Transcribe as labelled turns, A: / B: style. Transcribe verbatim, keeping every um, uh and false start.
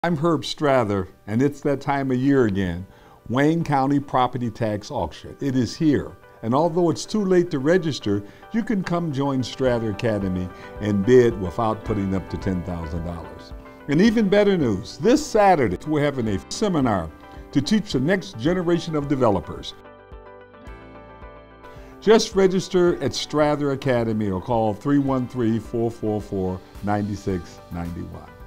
A: I'm Herb Strather, and it's that time of year again. Wayne County Property Tax Auction. It is here, and although it's too late to register, you can come join Strather Academy and bid without putting up to ten thousand dollars. And even better news, this Saturday we're having a seminar to teach the next generation of developers. Just register at Strather Academy or call three one three, four four four, nine six nine one.